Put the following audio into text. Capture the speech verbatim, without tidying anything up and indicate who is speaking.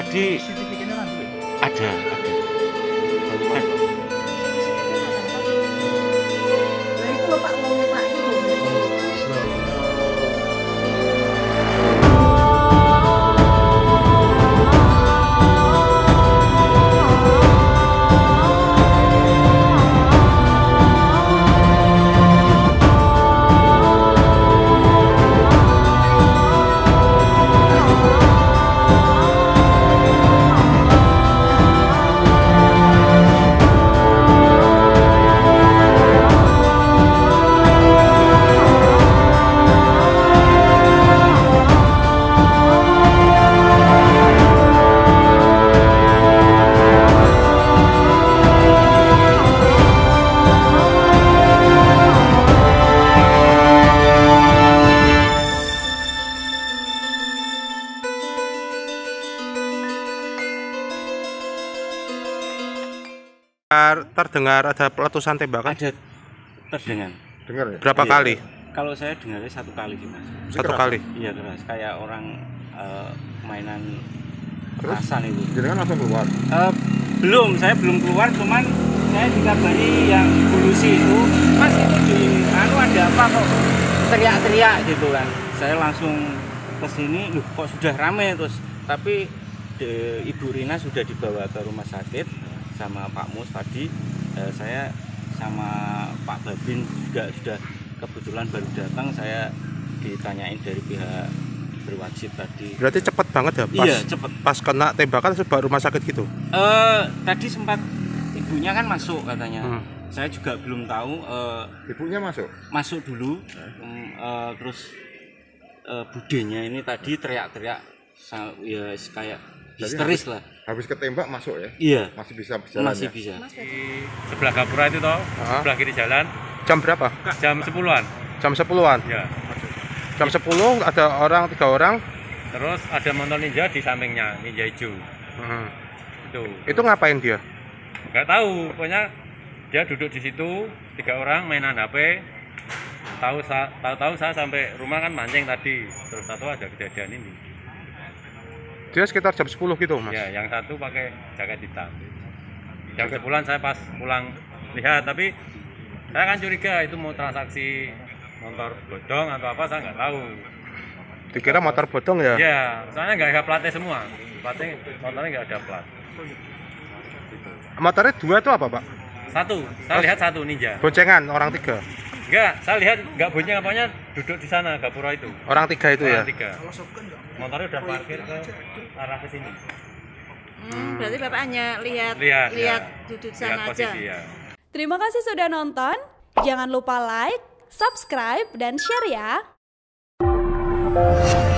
Speaker 1: Tadi ada, ada.
Speaker 2: Terdengar ada peletusan tembakan?
Speaker 1: Ada terdengar.
Speaker 3: Dengar ya?
Speaker 2: Berapa
Speaker 1: Iya.
Speaker 2: kali?
Speaker 1: Kalau saya dengarnya satu kali sih mas.
Speaker 2: Satu
Speaker 3: Keras.
Speaker 2: kali?
Speaker 1: Iya keras, kayak orang uh, mainan petasan itu.
Speaker 3: Jadi kan langsung keluar.
Speaker 1: Uh, belum, saya belum keluar, cuman saya dikabari yang polusi itu, mas itu di anu ada apa kok teriak-teriak gitu kan. Saya langsung ke sini, loh kok sudah rame terus, tapi de, Ibu Rina sudah dibawa ke rumah sakit sama Pak Mus tadi. Eh, saya sama Pak Babin juga sudah kebetulan baru datang, saya ditanyain dari pihak berwajib tadi.
Speaker 2: Berarti cepet banget ya pas,
Speaker 1: Iya, cepet.
Speaker 2: pas kena tembakan terus bawa rumah sakit gitu?
Speaker 1: Eh, tadi sempat ibunya kan masuk katanya.
Speaker 2: Hmm.
Speaker 1: Saya juga belum tahu. Eh,
Speaker 3: Ibunya masuk?
Speaker 1: masuk dulu, um, eh, terus eh, budenya ini tadi teriak-teriak, sa- ya kayak histeris lah.
Speaker 3: Habis ketembak masuk ya?
Speaker 1: Iya.
Speaker 3: Masih bisa berjalan
Speaker 1: Masih
Speaker 3: ya?
Speaker 1: bisa.
Speaker 4: Di sebelah Gapura itu toh,
Speaker 2: Ah.
Speaker 4: sebelah kiri jalan,
Speaker 2: Jam berapa?
Speaker 4: jam sepuluhan.
Speaker 2: Jam sepuluhan?
Speaker 4: Ya.
Speaker 2: Jam sepuluh ada orang, tiga orang?
Speaker 4: Terus ada motor ninja di sampingnya, ninja hijau.
Speaker 2: Hmm.
Speaker 4: Itu.
Speaker 2: Itu ngapain dia?
Speaker 4: Nggak tahu, pokoknya dia duduk di situ, tiga orang mainan H P. Tahu sa- tahu-tahu saya sampai rumah kan mancing tadi, terus tahu ada kejadian ini.
Speaker 2: Dia sekitar jam sepuluh gitu mas?
Speaker 4: Ya, yang satu pakai jaket hitam. Jam sepuluhan saya pas pulang lihat, tapi saya kan curiga itu mau transaksi motor bodong atau apa, saya nggak tahu.
Speaker 2: Dikira motor bodong ya?
Speaker 4: Ya, soalnya nggak ada platnya semua. Platnya, motornya nggak ada plat.
Speaker 2: Motornya dua itu apa pak?
Speaker 4: Satu, saya lihat satu ninja.
Speaker 2: Boncengan orang tiga?
Speaker 4: Enggak, saya lihat nggak bonceng apanya, duduk di sana Gapura itu.
Speaker 2: Orang tiga itu ya?
Speaker 4: Orang tiga. Motornya udah parkir ke arah ke sini.
Speaker 5: Hmm, berarti bapak hanya lihat
Speaker 4: Lihat,
Speaker 5: lihat
Speaker 4: ya.
Speaker 5: duduk
Speaker 4: Lihat
Speaker 5: sana aja.
Speaker 4: posisi ya.
Speaker 6: Terima kasih sudah nonton. Jangan lupa like, subscribe, dan share ya.